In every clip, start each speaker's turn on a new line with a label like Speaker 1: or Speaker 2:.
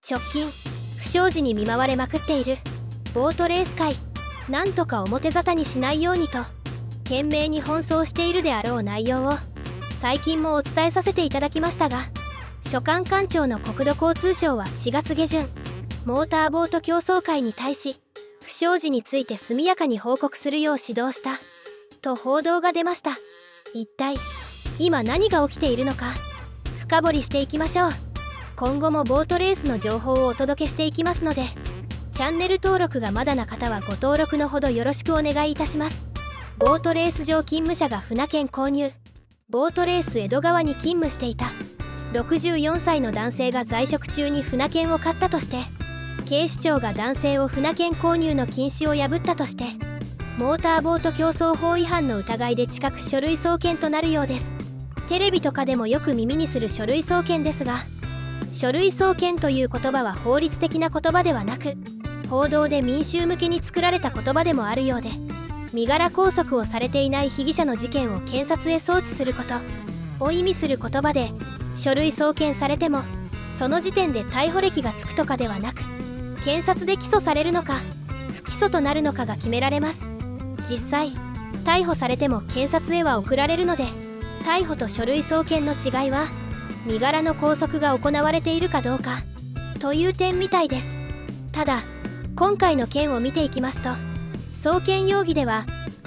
Speaker 1: 直近不祥事に見舞われまくっているボートレース界、なんとか表沙汰にしないようにと懸命に奔走しているであろう内容を最近もお伝えさせていただきましたが、所管官庁の国土交通省は4月下旬、モーターボート競争会に対し不祥事について速やかに報告するよう指導したと報道が出ました。一体今何が起きているのか深掘りしていきましょう。今後もボートレースの情報をお届けしていきますので、チャンネル登録がまだな方はご登録のほどよろしくお願いいたします。ボートレース場勤務者が船券購入。ボートレース江戸川に勤務していた64歳の男性が在職中に船券を買ったとして、警視庁が男性を船券購入の禁止を破ったとして、モーターボート競争法違反の疑いで近く書類送検となるようです。テレビとかでもよく耳にする書類送検ですが、書類送検という言葉は法律的な言葉ではなく、報道で民衆向けに作られた言葉でもあるようで、身柄拘束をされていない被疑者の事件を検察へ送致することを意味する言葉で、書類送検されてもその時点で逮捕歴がつくとかではなく、検察で起訴されるのか不起訴となるのかが決められます。実際逮捕されても検察へは送られるので、逮捕と書類送検の違いは身柄の拘束が行われているかどうかという点みたいです。ただ今回の件を見ていきますと、送検容疑では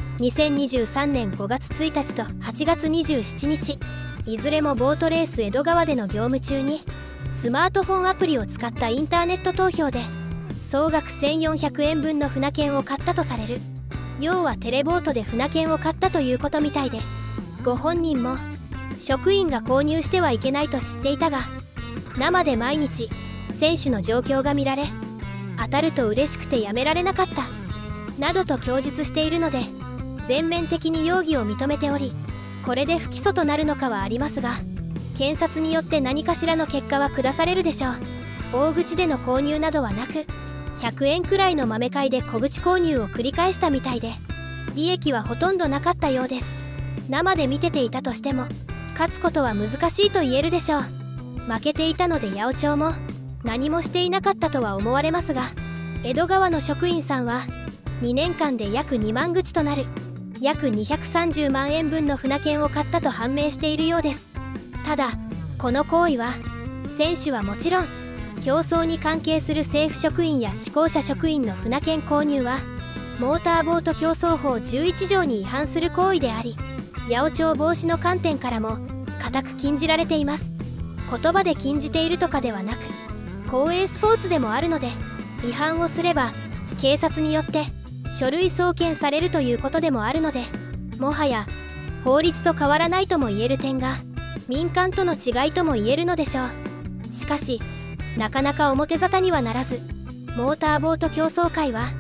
Speaker 1: 2023年5月1日と8月27日、いずれもボートレース江戸川での業務中にスマートフォンアプリを使ったインターネット投票で総額1400円分の船券を買ったとされる。要はテレボートで船券を買ったということみたいで、ご本人も職員が購入してはいけないと知っていたが、生で毎日選手の状況が見られ、当たると嬉しくてやめられなかったなどと供述しているので、全面的に容疑を認めており、これで不起訴となるのかはありますが、検察によって何かしらの結果は下されるでしょう。大口での購入などはなく、100円くらいの豆買いで小口購入を繰り返したみたいで、利益はほとんどなかったようです。生で見てていたとしても勝つことは難しいと言えるでしょう。負けていたので八百長も何もしていなかったとは思われますが、江戸川の職員さんは2年間で約2万口となる約230万円分の船券を買ったと判明しているようです。ただこの行為は選手はもちろん、競争に関係する政府職員や施行者職員の船券購入はモーターボート競争法11条に違反する行為であり、八百長防止の観点からも固く禁じられています。言葉で禁じているとかではなく、公営スポーツでもあるので、違反をすれば警察によって書類送検されるということでもあるので、もはや法律と変わらないとも言える点が民間との違いとも言えるのでしょう。しかしなかなか表沙汰にはならず、モーターボート競争会は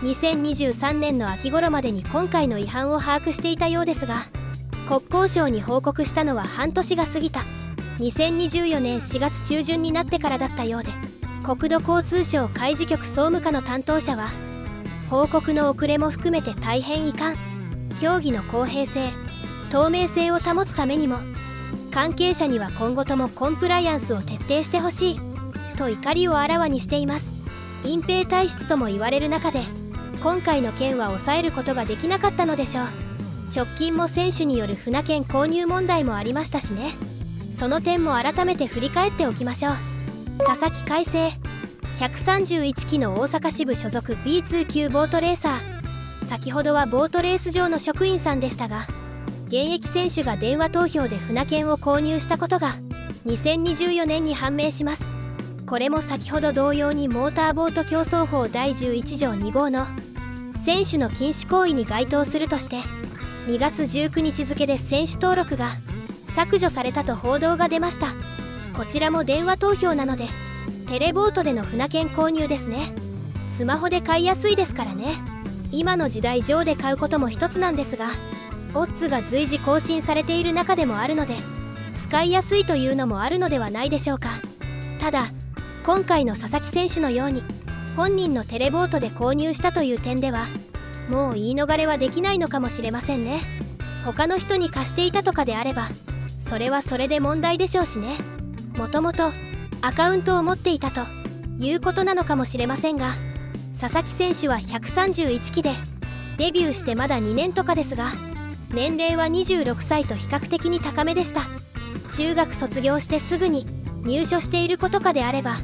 Speaker 1: 2023年の秋頃までに今回の違反を把握していたようですが、国交省に報告したのは半年が過ぎた2024年4月中旬になってからだったようで、国土交通省海事局総務課の担当者は、報告の遅れも含めて大変遺憾、競技の公平性透明性を保つためにも関係者には今後ともコンプライアンスを徹底してほしいと怒りをあらわにしています。隠蔽体質とも言われる中で、今回の件は抑えることができなかったのでしょう。直近も選手による船券購入問題もありましたしね。その点も改めて振り返っておきましょう。佐々木海星、131期の大阪支部所属 B2 級ボートレーサー。先ほどはボートレース場の職員さんでしたが、現役選手が電話投票で船券を購入したことが2024年に判明します。これも先ほど同様にモーターボート競争法第11条2号の選手の禁止行為に該当するとして、2月19日付で選手登録が削除されたと報道が出ました。こちらも電話投票なのでテレボートでの船券購入ですね。スマホで買いやすいですからね。今の時代上で買うことも一つなんですが、オッズが随時更新されている中でもあるので使いやすいというのもあるのではないでしょうか。ただ今回の佐々木選手のように本人のテレボートで購入したという点では、もう言い逃れはできないのかもしれませんね。他の人に貸していたとかであればそれはそれで問題でしょうしね。もともとアカウントを持っていたということなのかもしれませんが、佐々木選手は131期でデビューしてまだ2年とかですが、年齢は26歳と比較的に高めでした。中学卒業してすぐに入所している子とかであれば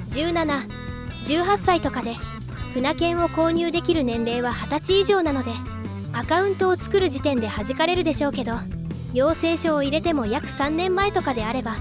Speaker 1: 17、18歳とかで船券を購入できる年齢は20歳以上なので、アカウントを作る時点で弾かれるでしょうけど、養成所を入れても約3年前とかであれば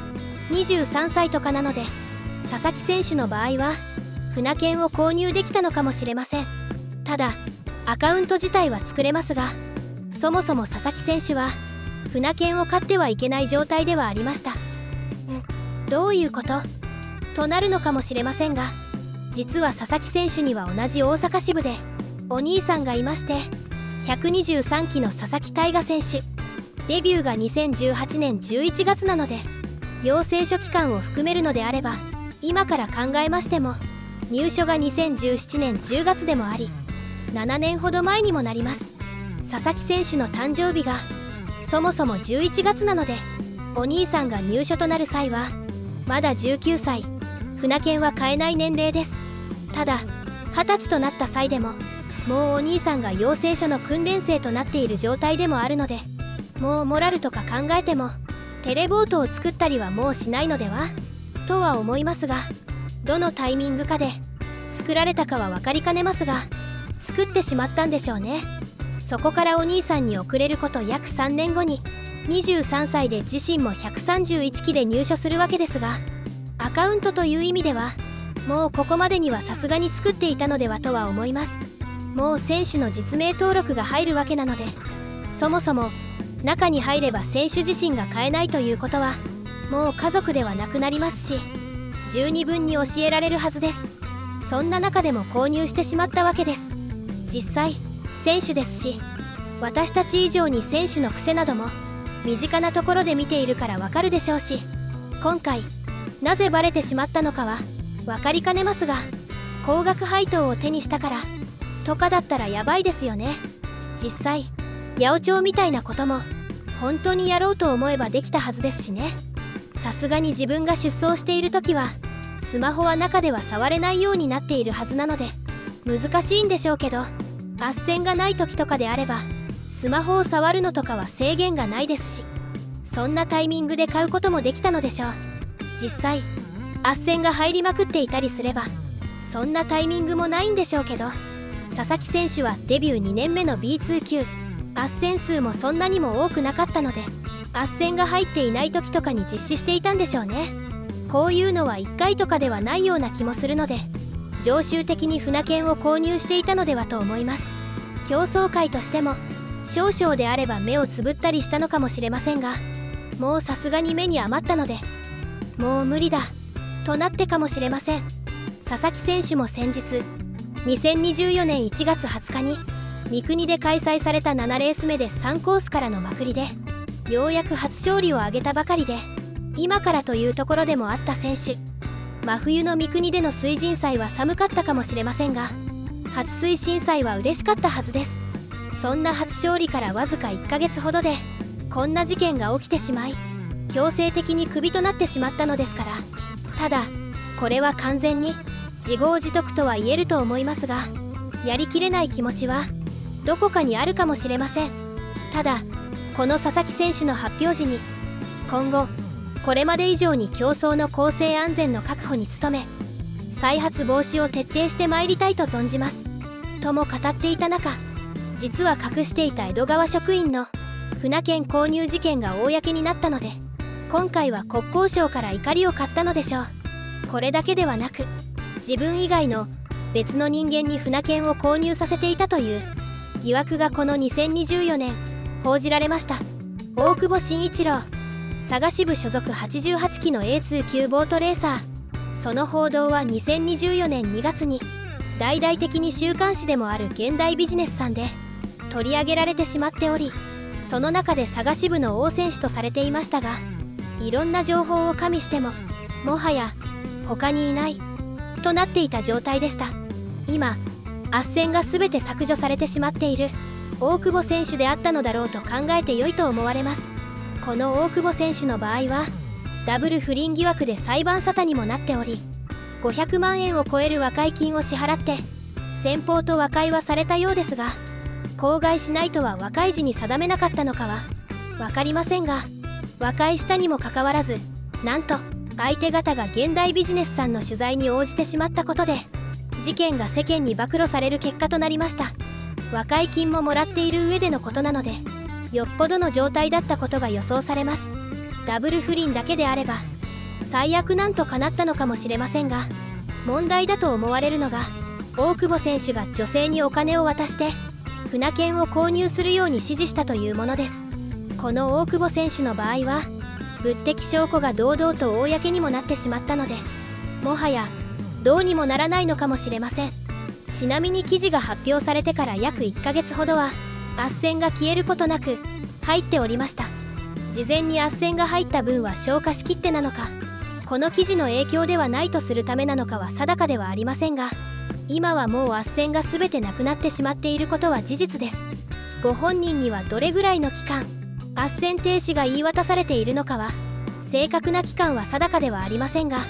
Speaker 1: 23歳とかなので、佐々木選手の場合は船券を購入できたのかもしれません。ただアカウント自体は作れますが、そもそも佐々木選手は船券を買ってはいけない状態ではありました。どういうこととなるのかもしれませんが、実は佐々木選手には同じ大阪支部でお兄さんがいまして、123期の佐々木大河選手、デビューが2018年11月なので、養成所期間を含めるのであれば今から考えましても入所が2017年10月でもあり、7年ほど前にもなります。佐々木選手の誕生日がそもそも11月なので、お兄さんが入所となる際はまだ19歳、船券は買えない年齢です。ただ20歳となった際でももうお兄さんが養成所の訓練生となっている状態でもあるので、もうモラルとか考えてもテレボートを作ったりはもうしないのではとは思いますが、どのタイミングかで作られたかは分かりかねますが、作ってしまったんでしょうね。そこからお兄さんに遅れること約3年後に23歳で自身も131期で入所するわけですが、アカウントという意味ではもうここまでにはさすがに作っていたのではとは思います。もう選手の実名登録が入るわけなので、そもそも中に入れば選手自身が買えないということはもう家族ではなくなりますし、十二分に教えられるはずです。そんな中でも購入してしまったわけです。実際選手ですし、私たち以上に選手の癖なども身近なところで見ているからわかるでしょうし、今回なぜバレてしまったのかは分かりかねますが、高額配当を手にしたからとかだったらやばいですよね。実際八百長みたいなことも本当にやろうと思えばできたはずですしね。さすがに自分が出走している時はスマホは中では触れないようになっているはずなので難しいんでしょうけど、斡旋がない時とかであればスマホを触るのとかは制限がないですし、そんなタイミングで買うこともできたのでしょう。実際斡旋が入りまくっていたりすればそんなタイミングもないんでしょうけど、佐々木選手はデビュー2年目の B2 級、斡旋数もそんなにも多くなかったので、斡旋が入っていない時とかに実施していたんでしょうね。こういうのは1回とかではないような気もするので、常習的に船券を購入していたのではと思います。競争会としても少々であれば目をつぶったりしたのかもしれませんが、もうさすがに目に余ったのでもう無理だとなってかもしれません。佐々木選手も先日2024年1月20日に三国で開催された7レース目で3コースからのまくりでようやく初勝利を挙げたばかりで、今からというところでもあった選手。真冬の三国での水神祭は寒かったかもしれませんが、初水神祭は嬉しかったはずです。そんな初勝利からわずか1ヶ月ほどでこんな事件が起きてしまい、強制的にクビとなってしまったのですから。ただこれは完全に自業自得とは言えると思いますが、やりきれない気持ちはどこかにあるかもしれません。ただこの佐々木選手の発表時に、今後これまで以上に競争の公正安全の確保に努め、再発防止を徹底してまいりたいと存じますとも語っていた中、実は隠していた江戸川職員の船券購入事件が公になったので、今回は国交省から怒りを買ったのでしょう。これだけではなく、自分以外の別の人間に船券を購入させていたという疑惑がこの2024年報じられました。大久保慎一郎、佐賀支部所属88期の A2 級ボートレーサー。その報道は2024年2月に大々的に週刊誌でもある現代ビジネスさんで取り上げられてしまっており、その中で佐賀支部の王選手とされていましたが、いろんな情報を加味してももはや他にいないとなっていた状態でした。今斡旋が全て削除されてしまっている大久保選手であったのだろうと考えて良いと思われます。この大久保選手の場合はダブル不倫疑惑で裁判沙汰にもなっており、 500万円を超える和解金を支払って先方と和解はされたようですが、口外しないとは和解時に定めなかったのかは分かりませんが、和解したにもかかわらず、なんと相手方が現代ビジネスさんの取材に応じてしまったことで事件が世間に暴露される結果となりました。和解金ももらっている上でのことなので、よっぽどの状態だったことが予想されます。ダブル不倫だけであれば最悪なんとかなったのかもしれませんが、問題だと思われるのが大久保選手が女性にお金を渡して船券を購入するように指示したというものです。この大久保選手の場合は物的証拠が堂々と公にもなってしまったので、もはやどうにもならないのかもしれません。ちなみに記事が発表されてから約1ヶ月ほどは斡旋が消えることなく入っておりました。事前に斡旋が入った分は消化しきってなのか、この記事の影響ではないとするためなのかは定かではありませんが、今はもう斡旋が全てなくなってしまっていることは事実です。ご本人にはどれぐらいの期間斡旋停止が言い渡されているのかは正確な期間は定かではありませんが、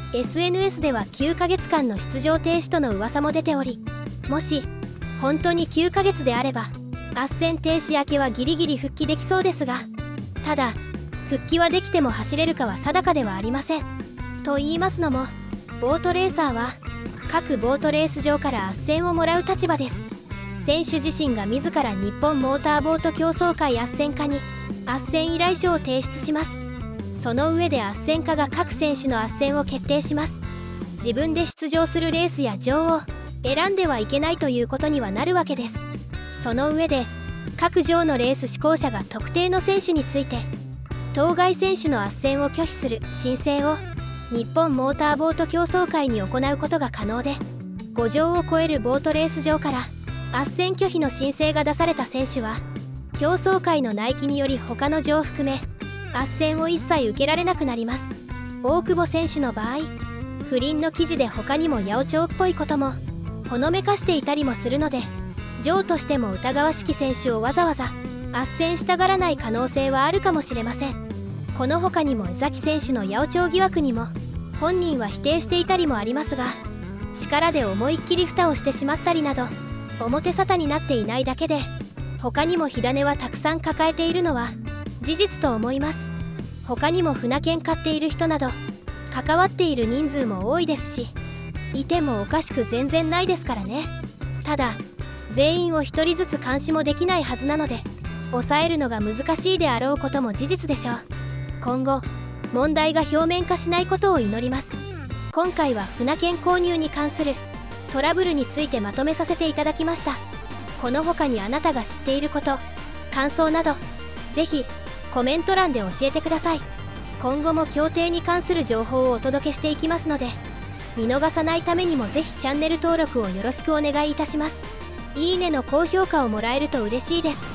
Speaker 1: SNS では9ヶ月間の出場停止との噂も出ており、もし本当に9ヶ月であれば斡旋停止明けはギリギリ復帰できそうですが、ただ復帰はできても走れるかは定かではありません。と言いますのも、ボートレーサーは各ボートレース場から斡旋をもらう立場です。選手自身が自ら日本モーターボート競争会斡旋課に斡旋依頼書を提出します。その上で斡旋課が各選手の斡旋を決定します。自分で出場するレースや場を選んではいけないということにはなるわけです。その上で各場のレース施行者が特定の選手について当該選手の斡旋を拒否する申請を日本モーターボート競争会に行うことが可能で、5場を超えるボートレース場から斡旋拒否の申請が出された選手は競争会の内規により他の場を含め斡旋を一切受けられなくなります。大久保選手の場合、不倫の記事で他にも八百長っぽいこともほのめかしていたりもするので、場としても疑わしき選手をわざわざ斡旋したがらない可能性はあるかもしれません。この他にも江崎選手の八百長疑惑にも本人は否定していたりもありますが、力で思いっきり蓋をしてしまったりなど表沙汰になっていないだけで、他にも火種はたくさん抱えているのは事実と思います。他にも船券買っている人など関わっている人数も多いですし、いてもおかしく全然ないですからね。ただ全員を一人ずつ監視もできないはずなので、抑えるのが難しいであろうことも事実でしょう。今後問題が表面化しないことを祈ります。今回は船券購入に関するトラブルについてまとめさせていただきました。この他にあなたが知っていること、感想などぜひコメント欄で教えてください。今後も競艇に関する情報をお届けしていきますので、見逃さないためにもぜひチャンネル登録をよろしくお願いいたします。いいねの高評価をもらえると嬉しいです。